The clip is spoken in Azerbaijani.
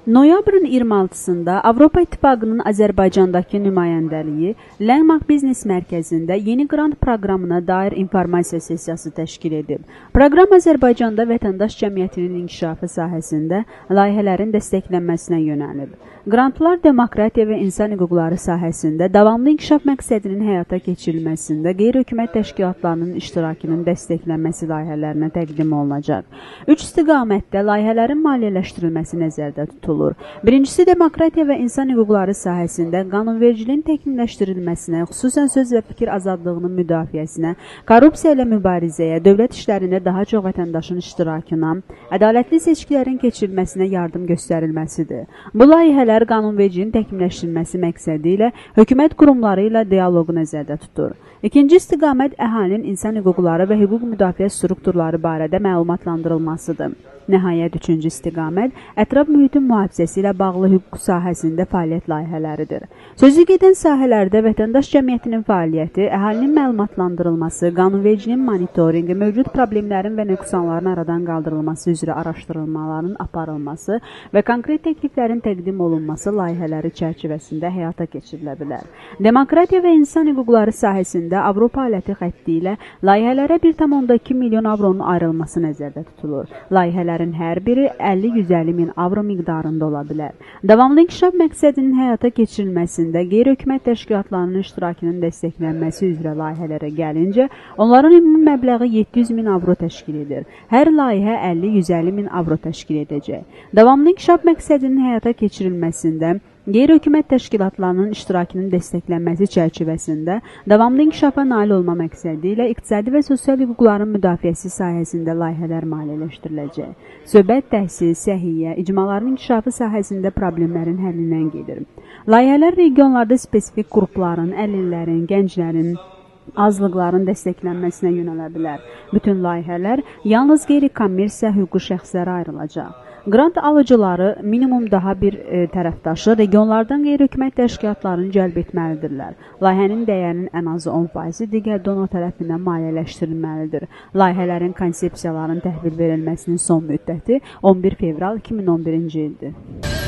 Noyabrın 26-sında Avropa İttifaqının Azərbaycandakı nümayəndəliyi Landmark Biznes Mərkəzində yeni qrant proqramına dair informasiya sessiyası təşkil edib. Proqram Azərbaycanda vətəndaş cəmiyyətinin inkişafı sahəsində layihələrin dəstəklənməsinə yönəlib. Qrantlar demokratiya və insan hüquqları sahəsində davamlı inkişaf məqsədinin həyata keçirilməsində qeyri-hökumət təşkilatlarının iştirakının dəstəklənməsi layihələrinə təqdim olunacaq. 3 istiqamətdə layihələrin maliyyələşdirilməsi nəzərdə tutulur. Birincisi, demokratiya və insan hüquqları sahəsində qanunvericiliyin təkmilləşdirilməsinə, xüsusən söz və fikir azadlığının müdafiəsinə, korrupsiya ilə mübarizəyə, dövlət işlərində daha çox vətəndaşın iştirakına, ədalətli seçkilərin keçirilməsinə yardım göstərilməsidir. Bu layihələr qanunvericiliyin təkmilləşdirilməsi məqsədi ilə hökumət qurumları ilə dialoqu nəzərdə tutur. İkinci istiqamət əhalinin insan hüquqları və hüquq müdafiə strukturları barədə məlumatlandırılmasıdır. Nəhayət, üçüncü istiqamət ətraf mühitin mühafizəsi ilə bağlı hüquq sahəsində fəaliyyət layihələridir. Sözü gedən sahələrdə vətəndaş cəmiyyətinin fəaliyyəti, əhalinin məlumatlandırılması, qanunvericiliyin monitorinqi, mövcud problemlərin və nöqsanların aradan qaldırılması üzrə araşdırılmaların aparılması və konkret təkliflərin təqdim olunması layihələri çərçivəsində həyata keçirilə bilər. Demokratiya və insan hüquqları sahəsində Avropa aləti xətti ilə layihələrə 1,2 milyon avronun ayrılması nəzərdə tutulur. Layihələrin hər biri 50-150 min avro miqdarında ola bilər. Davamlı inkişaf məqsədinin həyata keçirilməsində qeyri-hökumət təşkilatlarının iştirakının dəstəklənməsi üzrə layihələrə gəlincə, onların ümumi məbləği 700 min avro təşkil edir. Hər layihə 50-150 min avro təşkil edəcək. Davamlı inkişaf məqsədinin həyata keçirilməsində qeyri-hökumət təşkilatlarının iştirakının dəstəklənməsi çərçivəsində davamlı inkişafa nail olma məqsədi ilə iqtisadi və sosial hüquqların müdafiəsi sahəsində layihələr maliyyələşdiriləcək. Söhbət təhsil, səhiyyə, icmaların inkişafı sahəsində problemlərin həllindən gedir. Layihələr regionlarda spesifik qrupların, əlillərin, gənclərin, azlıqların dəstəklənməsinə yönələ bilər. Bütün layihələr yalnız qeyri-kommersiya hüquqi şəxslərə ayrılacaq. Qrant alıcıları minimum daha bir tərəfdaşı regionlardan qeyri-hökumət təşkilatlarını cəlb etməlidirlər. Layihənin dəyərinin ən azı 10% digər donor tərəfindən maliyyələşdirilməlidir. Layihələrin konsepsiyalarının təhvil verilməsinin son müddəti 11 fevral 2011-ci ildir.